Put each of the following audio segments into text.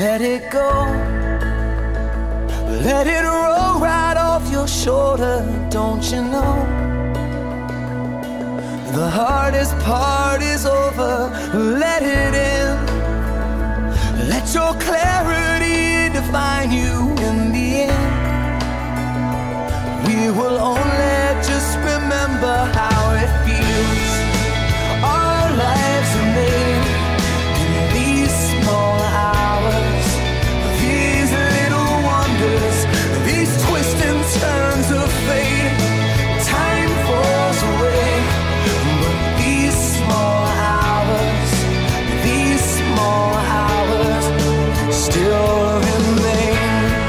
let it go. Let it roll right off your shoulder, don't you know? The hardest part is over, let it in. Let your clarity define you in the end. We will only just remember how it feels. Our lives are made in these small hours, these little wonders, these twists and turns of fate. Time falls away, but these small hours, these small hours still remain.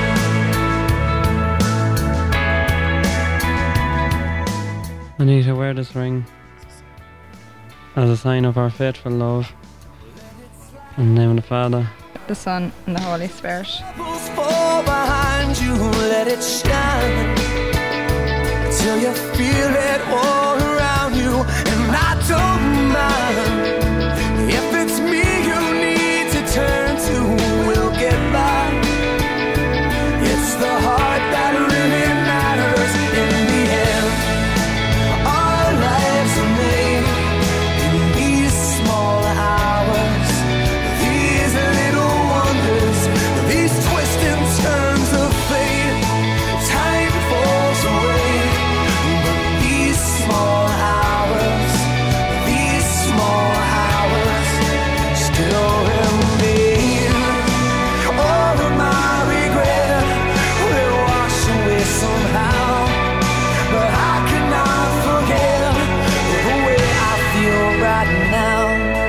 Anita, wear this ring as a sign of our faithful love. In the name of the Father, the Son, and the Holy Spirit. Fall behind you, let it shine till you feel it all around you. And I don't mind if it's me you need to turn to. We'll get by. It's the heart that really matters in the end. Our lives are made in these small hours, these little wonders, these twists and turns of fate. Time falls away, but these small hours, these small hours still remain. All of my regret will wash away somehow, but I cannot forget the way I feel right now.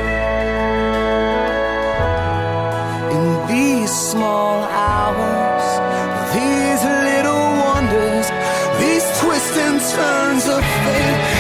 In these small hours, these little wonders, these twists and turns of fate.